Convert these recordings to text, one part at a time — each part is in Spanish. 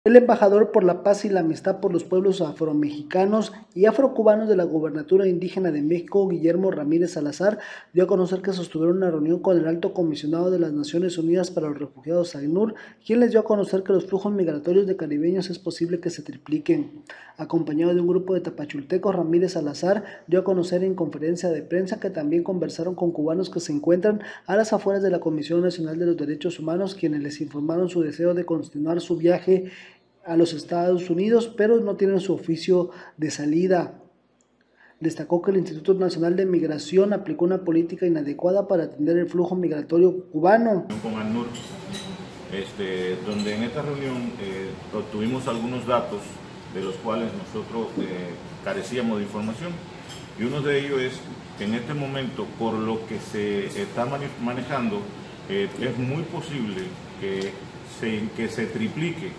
El embajador por la paz y la amistad por los pueblos afromexicanos y afrocubanos de la Gobernatura Indígena de México, Guillermo Ramírez Salazar, dio a conocer que sostuvieron una reunión con el Alto Comisionado de las Naciones Unidas para los Refugiados, ACNUR, quien les dio a conocer que los flujos migratorios de caribeños es posible que se tripliquen. Acompañado de un grupo de tapachultecos, Ramírez Salazar dio a conocer en conferencia de prensa que también conversaron con cubanos que se encuentran a las afueras de la Comisión Nacional de los Derechos Humanos, quienes les informaron su deseo de continuar su viaje a los Estados Unidos, pero no tienen su oficio de salida. Destacó que el Instituto Nacional de Migración aplicó una política inadecuada para atender el flujo migratorio cubano. Con ACNUR, donde en esta reunión obtuvimos algunos datos de los cuales nosotros carecíamos de información, y uno de ellos es que en este momento, por lo que se está manejando, es muy posible que se triplique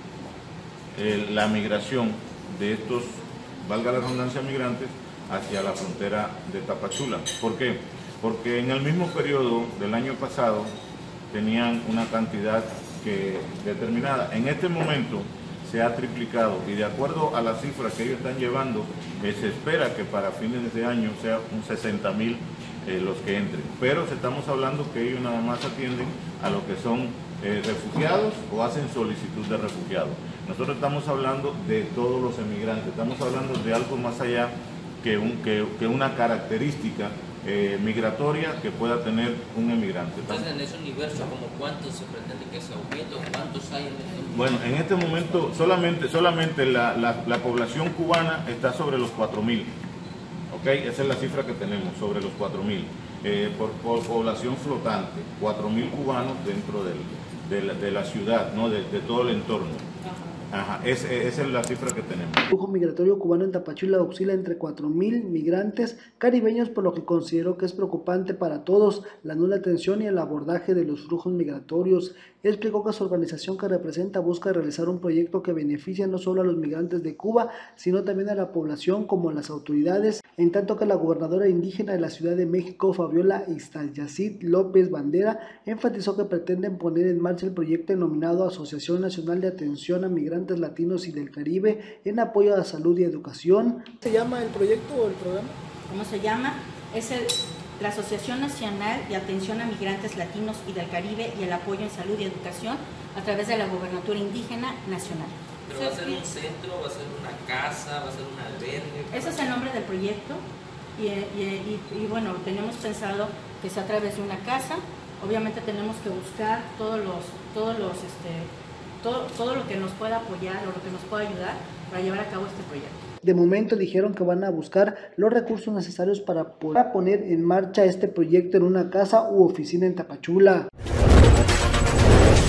la migración de estos, valga la redundancia, migrantes hacia la frontera de Tapachula. ¿Por qué? Porque en el mismo periodo del año pasado tenían una cantidad determinada. En este momento se ha triplicado y de acuerdo a las cifras que ellos están llevando, se espera que para fines de año sea un 60.000 los que entren. Pero estamos hablando que ellos nada más atienden a lo que son refugiados o hacen solicitud de refugiados. Nosotros estamos hablando de todos los emigrantes, estamos hablando de algo más allá que una característica migratoria que pueda tener un emigrante. Entonces, en ese universo, ¿como cuántos se pretende que se aumente o cuántos hay en este universo? Bueno, en este momento solamente la población cubana está sobre los 4.000. ¿Okay? Esa es la cifra que tenemos, sobre los 4.000. Por población flotante, 4.000 cubanos dentro de la ciudad, ¿no? de todo el entorno. Ajá, esa es la cifra que tenemos. El flujo migratorio cubano en Tapachula oscila entre 4.000 migrantes caribeños, por lo que considero que es preocupante para todos la nula atención y el abordaje de los flujos migratorios. Explicó que su organización que representa busca realizar un proyecto que beneficie no solo a los migrantes de Cuba, sino también a la población como a las autoridades, en tanto que la gobernadora indígena de la Ciudad de México, Fabiola Iztayacit López Bandera, enfatizó que pretenden poner en marcha el proyecto denominado Asociación Nacional de Atención a Migrantes Latinos y del Caribe en apoyo a la salud y educación. ¿Se llama el proyecto o el programa? ¿Cómo se llama? Es la Asociación Nacional de Atención a Migrantes Latinos y del Caribe y el apoyo en salud y educación a través de la Gobernatura Indígena Nacional. ¿Pero va a ser un centro, va a ser una casa, va a ser un albergue? Ese es el nombre del proyecto y bueno, tenemos pensado que sea a través de una casa. Obviamente tenemos que buscar todo lo que nos pueda apoyar o lo que nos pueda ayudar para llevar a cabo este proyecto. De momento dijeron que van a buscar los recursos necesarios para poner en marcha este proyecto en una casa u oficina en Tapachula.